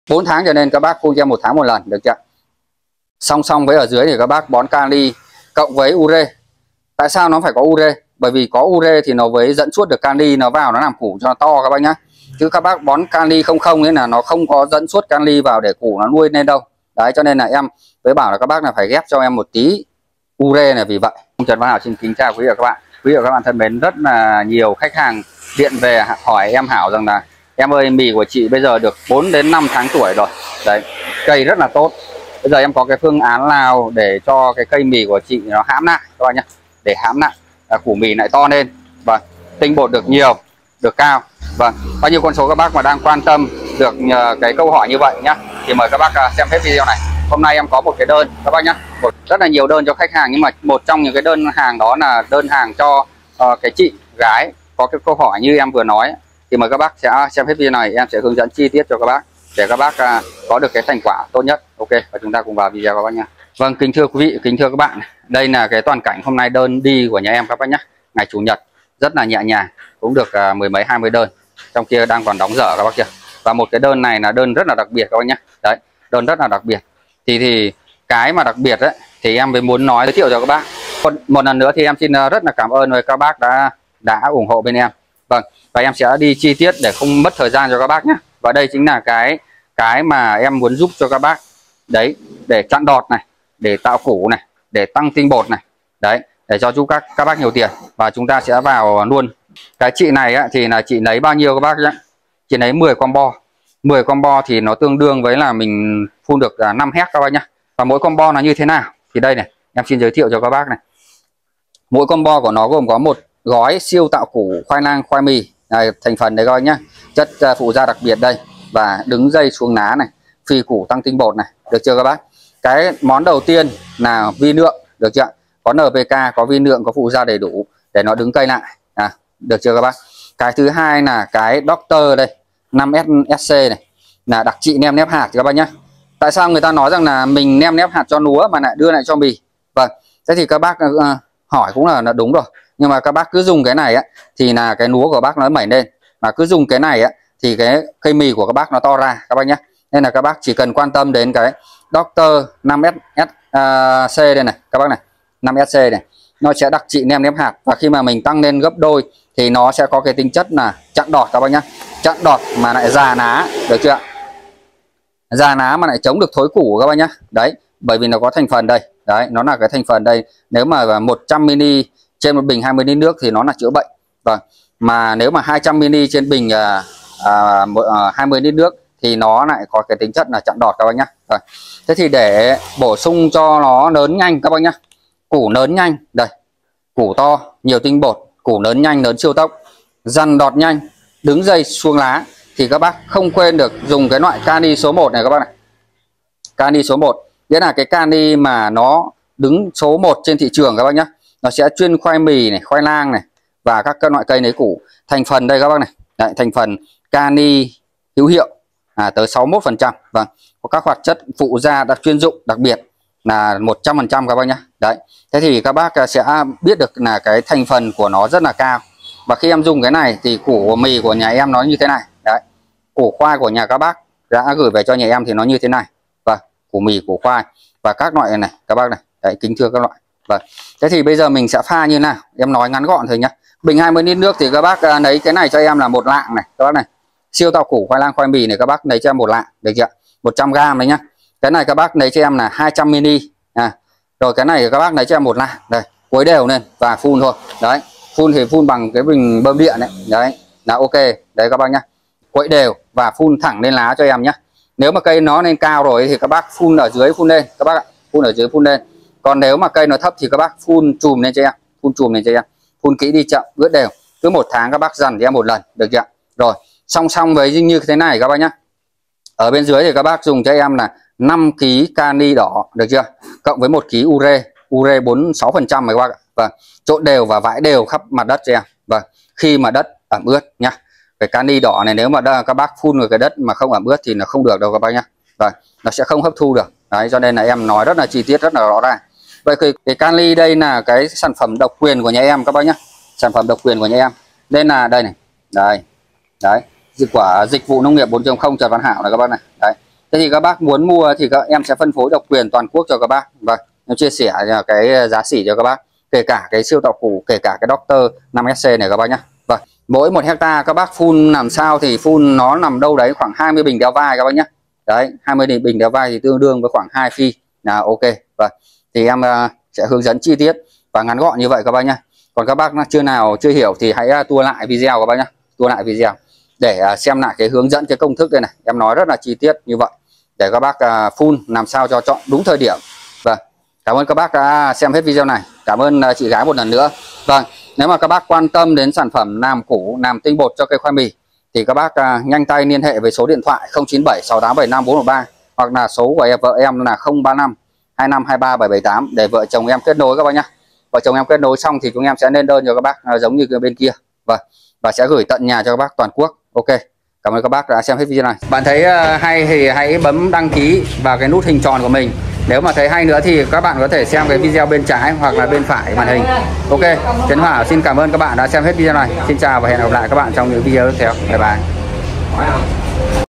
4 tháng trở nên các bác phun cho em 1 tháng 1 lần, được chưa? Song song với ở dưới thì các bác bón kali cộng với ure. Tại sao nó phải có ure? Bởi vì có ure thì nó mới dẫn suốt được kali nó vào, nó làm củ cho nó to các bác nhá. Chứ các bác bón kali không ấy là nó không có dẫn suốt kali vào để củ nó nuôi lên đâu. Đấy, cho nên là em với bảo là các bác là phải ghép cho em một tí ure này, vì vậy. Trần Văn Hảo xin kính chào quý vị và các bạn. Quý vị và các bạn thân mến, rất là nhiều khách hàng điện về hỏi em Hảo rằng là em ơi, mì của chị bây giờ được 4 đến 5 tháng tuổi rồi. Đấy, cây rất là tốt. Bây giờ em có cái phương án nào để cho cái cây mì của chị nó hãm lại các bạn nhé, để hãm lại củ mì lại to lên và tinh bột được nhiều, được cao. Vâng, bao nhiêu con số các bác mà đang quan tâm được cái câu hỏi như vậy nhá, thì mời các bác xem hết video này. Hôm nay em có một cái đơn các bác nhé, rất là nhiều đơn cho khách hàng, nhưng mà một trong những cái đơn hàng đó là đơn hàng cho cái chị gái có cái câu hỏi như em vừa nói. Thì mời các bác sẽ xem hết video này, em sẽ hướng dẫn chi tiết cho các bác để các bác có được cái thành quả tốt nhất. Ok, và chúng ta cùng vào video các bác nhé. Vâng, kính thưa quý vị, kính thưa các bạn, đây là cái toàn cảnh hôm nay đơn đi của nhà em các bác nhé. Ngày chủ nhật rất là nhẹ nhàng, cũng được mười mấy 20 đơn, trong kia đang còn đóng dở các bác chưa. Và một cái đơn này là đơn rất là đặc biệt các bác nhé. Đấy, đơn rất là đặc biệt. Thì cái mà đặc biệt đấy thì em mới muốn nói giới thiệu cho các bác. Một lần nữa thì em xin rất là cảm ơn với các bác đã ủng hộ bên em. Vâng, và em sẽ đi chi tiết để không mất thời gian cho các bác nhé. Và đây chính là cái mà em muốn giúp cho các bác. Đấy, để chặn đọt này, để tạo củ này, để tăng tinh bột này. Đấy, để cho giúp các bác nhiều tiền. Và chúng ta sẽ vào luôn. Cái chị này thì là chị lấy bao nhiêu các bác nhé? Chị lấy 10 combo. 10 combo thì nó tương đương với là mình phun được 5 hectare các bác nhé. Và mỗi combo là như thế nào? Thì đây này, em xin giới thiệu cho các bác này. Mỗi combo của nó gồm có một gói siêu tạo củ khoai lang, khoai mì. Đây, thành phần đấy các bác nhé. Chất phụ gia đặc biệt đây. Và đứng dây xuống lá này, phi củ tăng tinh bột này. Được chưa các bác? Cái món đầu tiên là vi lượng, được chưa? Có NPK, có vi lượng, có phụ gia đầy đủ để nó đứng cây lại. Được chưa các bác? Cái thứ hai là cái Doctor đây, 5SC này, là đặc trị nem nếp hạt các bác nhé. Tại sao người ta nói rằng là mình nem nếp hạt cho lúa mà lại đưa lại cho mì? Vâng, thế thì các bác hỏi cũng là đúng rồi. Nhưng mà các bác cứ dùng cái này thì là cái lúa của bác nó mẩy lên. Mà cứ dùng cái này thì cái cây mì của các bác nó to ra các bác nhé. Nên là các bác chỉ cần quan tâm đến cái Doctor 5SC đây này các bác này, 5SC này. Nó sẽ đặc trị nem nếp hạt, và khi mà mình tăng lên gấp đôi thì nó sẽ có cái tính chất là chặn đọt các bác nhé. Chặn đọt mà lại già lá, được chưa? Già lá mà lại chống được thối củ các bác nhé. Đấy, bởi vì nó có thành phần đây. Đấy, nó là cái thành phần đây. Nếu mà 100 ml trên một bình 20 lít nước thì nó là chữa bệnh. Vâng. Mà nếu mà 200 ml trên bình 20 lít nước thì nó lại có cái tính chất là chặn đọt các bác nhé. Vâng. Thế thì để bổ sung cho nó lớn nhanh các bác nhé. Củ lớn nhanh, đây. Củ to, nhiều tinh bột, củ lớn nhanh, lớn siêu tốc, dằn đọt nhanh, đứng dây xuống lá, thì các bác không quên được dùng cái loại kali số 1 này các bác này. Kali số 1, nghĩa là cái kali mà nó đứng số 1 trên thị trường các bác nhé. Nó sẽ chuyên khoai mì này, khoai lang này và các loại cây lấy củ. Thành phần đây các bác này. Đấy, thành phần kali hữu hiệu tới 61%. Vâng, có các hoạt chất phụ gia chuyên dụng đặc biệt là 100% các bác nhé. Đấy, thế thì các bác sẽ biết được là cái thành phần của nó rất là cao. Và khi em dùng cái này thì củ mì của nhà em nó như thế này. Đấy, củ khoai của nhà các bác đã gửi về cho nhà em thì nó như thế này. Và củ mì, củ khoai và các loại này các bác này. Đấy, kính thưa các loại. Vâng, thế thì bây giờ mình sẽ pha như nào? Em nói ngắn gọn thôi nhé. Bình 20 lít nước thì các bác lấy cái này cho em là một lạng này các bác này. Siêu tạo củ khoai lang, khoai mì này các bác lấy cho em một lạng, được chưa? 100g đấy nhá. Cái này các bác lấy cho em là 200 ml. Rồi cái này các bác lấy cho em một lạng. Đây, quấy đều lên và phun thôi. Đấy, phun thì phun bằng cái bình bơm điện đấy. Đấy, là ok. Đấy các bác nhá. Quấy đều và phun thẳng lên lá cho em nhá. Nếu mà cây nó lên cao rồi thì các bác phun ở dưới phun lên các bác ạ. Phun ở dưới phun lên. Còn nếu mà cây nó thấp thì các bác phun chùm lên cho em. Phun chùm lên cho em. Phun kỹ đi chậm, ướt đều. Cứ 1 tháng các bác dằn cho em một lần, được chưa? Rồi, song song với như thế này các bác nhá. Ở bên dưới thì các bác dùng cho em là 5 kg kali đỏ, được chưa? Cộng với 1 kg ure, ure 46% các bác ạ. Vâng, trộn đều và vãi đều khắp mặt đất cho em. Vâng, khi mà đất ẩm ướt nhá. Cái kali đỏ này nếu mà các bác phun vào cái đất mà không ẩm ướt thì nó không được đâu các bác nhá. Vâng, nó sẽ không hấp thu được. Đấy, cho nên là em nói rất là chi tiết, rất là rõ ràng. Vậy cái kali đây là cái sản phẩm độc quyền của nhà em các bác nhá. Sản phẩm độc quyền của nhà em. Nên là đây này. Đây. Đấy, dịch vụ nông nghiệp 4.0 Trần Văn Hảo này các bác này. Đấy. Thế thì các bác muốn mua thì các em sẽ phân phối độc quyền toàn quốc cho các bác. Vâng, em chia sẻ cái giá sỉ cho các bác, kể cả cái siêu tạo củ, kể cả cái Doctor 5SC này các bác nhá. Vâng, mỗi 1 hecta các bác phun làm sao thì phun nó nằm đâu đấy khoảng 20 bình đeo vai các bác nhá. Đấy, 20 bình đeo vai thì tương đương với khoảng 2 phi là ok. Vâng, thì em sẽ hướng dẫn chi tiết và ngắn gọn như vậy các bác nhá. Còn các bác chưa hiểu thì hãy tua lại video các bác nhá, tua lại video để xem lại cái hướng dẫn, cái công thức đây này, em nói rất là chi tiết như vậy để các bác phun làm sao cho chọn đúng thời điểm. Vâng, cảm ơn các bác đã xem hết video này. Cảm ơn chị gái một lần nữa. Vâng, nếu mà các bác quan tâm đến sản phẩm làm củ, làm tinh bột cho cây khoai mì thì các bác nhanh tay liên hệ với số điện thoại 097 6875 413 hoặc là số của vợ em là 035 2523 778 để vợ chồng em kết nối các bác nhá. Vợ chồng em kết nối xong thì chúng em sẽ lên đơn cho các bác giống như bên kia. Vâng, và sẽ gửi tận nhà cho các bác toàn quốc. Ok, cảm ơn các bác đã xem hết video này. Bạn thấy hay thì hãy bấm đăng ký vào cái nút hình tròn của mình. Nếu mà thấy hay nữa thì các bạn có thể xem cái video bên trái hoặc là bên phải màn hình. Ok, Tiến Hỏa xin cảm ơn các bạn đã xem hết video này. Xin chào và hẹn gặp lại các bạn trong những video tiếp theo. Bye bye.